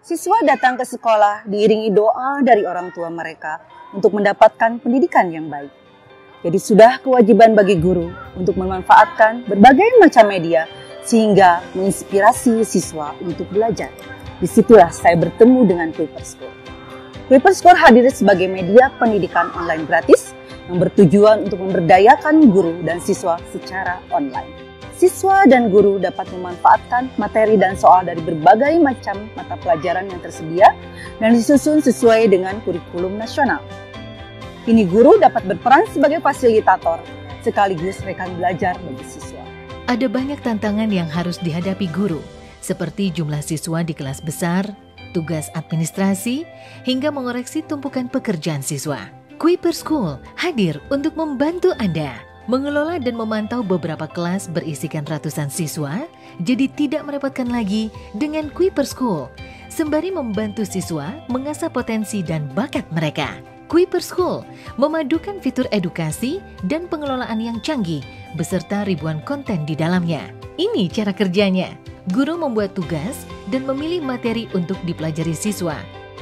Siswa datang ke sekolah diiringi doa dari orang tua mereka untuk mendapatkan pendidikan yang baik. Jadi sudah kewajiban bagi guru untuk memanfaatkan berbagai macam media sehingga menginspirasi siswa untuk belajar. Disitulah saya bertemu dengan Kuiper School. Kuiper School hadir sebagai media pendidikan online gratis yang bertujuan untuk memberdayakan guru dan siswa secara online. Siswa dan guru dapat memanfaatkan materi dan soal dari berbagai macam mata pelajaran yang tersedia dan disusun sesuai dengan kurikulum nasional. Kini guru dapat berperan sebagai fasilitator sekaligus rekan belajar bagi siswa. Ada banyak tantangan yang harus dihadapi guru, seperti jumlah siswa di kelas besar, tugas administrasi, hingga mengoreksi tumpukan pekerjaan siswa. Kuiper School hadir untuk membantu Anda mengelola dan memantau beberapa kelas berisikan ratusan siswa, jadi tidak merepotkan lagi dengan Kuiper School, sembari membantu siswa mengasah potensi dan bakat mereka. Kuiper School memadukan fitur edukasi dan pengelolaan yang canggih beserta ribuan konten di dalamnya. Ini cara kerjanya. Guru membuat tugas dan memilih materi untuk dipelajari siswa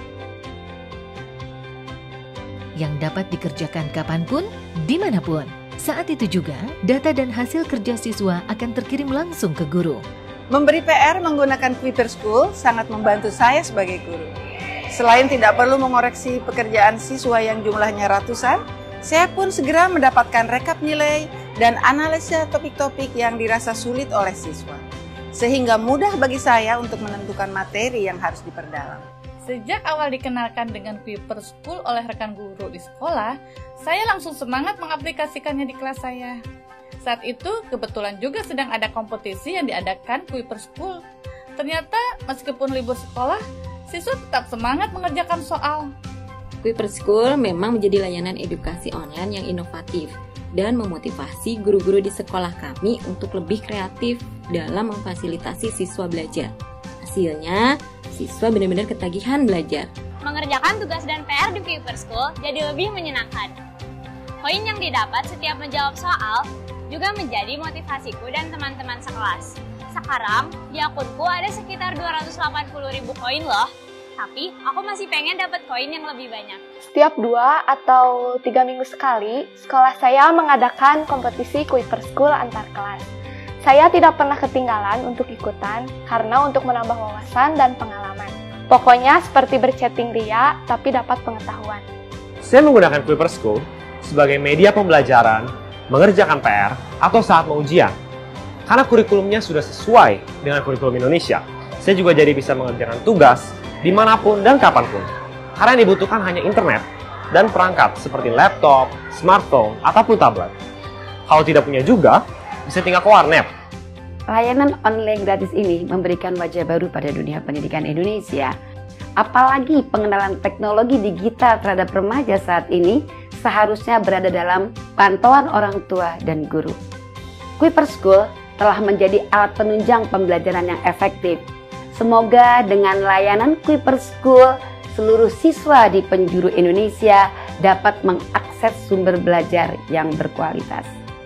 yang dapat dikerjakan kapanpun, dimanapun. Saat itu juga, data dan hasil kerja siswa akan terkirim langsung ke guru. Memberi PR menggunakan Kuiper School sangat membantu saya sebagai guru. Selain tidak perlu mengoreksi pekerjaan siswa yang jumlahnya ratusan, saya pun segera mendapatkan rekap nilai dan analisa topik-topik yang dirasa sulit oleh siswa. Sehingga mudah bagi saya untuk menentukan materi yang harus diperdalam. Sejak awal dikenalkan dengan Kuiper School oleh rekan guru di sekolah, saya langsung semangat mengaplikasikannya di kelas saya. Saat itu kebetulan juga sedang ada kompetisi yang diadakan Kuiper School. Ternyata meskipun libur sekolah, siswa tetap semangat mengerjakan soal. Kuiper School memang menjadi layanan edukasi online yang inovatif dan memotivasi guru-guru di sekolah kami untuk lebih kreatif dalam memfasilitasi siswa belajar. Hasilnya, siswa benar-benar ketagihan belajar. Mengerjakan tugas dan PR di Kuiper School jadi lebih menyenangkan. Poin yang didapat setiap menjawab soal juga menjadi motivasiku dan teman-teman sekelas. Sekarang, di akunku ada sekitar 280.000 koin loh. Tapi, aku masih pengen dapat koin yang lebih banyak. Setiap 2 atau 3 minggu sekali, sekolah saya mengadakan kompetisi Kuiper School antar kelas. Saya tidak pernah ketinggalan untuk ikutan karena untuk menambah wawasan dan pengalaman. Pokoknya seperti berchatting ria, tapi dapat pengetahuan. Saya menggunakan Kuiper School sebagai media pembelajaran, mengerjakan PR, atau saat mau ujian. Karena kurikulumnya sudah sesuai dengan kurikulum Indonesia, saya juga jadi bisa mengerjakan tugas dimanapun dan kapanpun. Karena yang dibutuhkan hanya internet dan perangkat seperti laptop, smartphone, ataupun tablet. Kalau tidak punya juga, bisa tinggal ke warnet. Layanan online gratis ini memberikan wajah baru pada dunia pendidikan Indonesia. Apalagi pengenalan teknologi digital terhadap remaja saat ini seharusnya berada dalam pantauan orang tua dan guru. Kuiper School telah menjadi alat penunjang pembelajaran yang efektif. Semoga dengan layanan Kuiper School, seluruh siswa di penjuru Indonesia dapat mengakses sumber belajar yang berkualitas.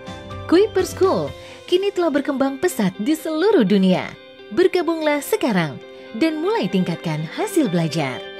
Kuiper School kini telah berkembang pesat di seluruh dunia. Bergabunglah sekarang dan mulai tingkatkan hasil belajar.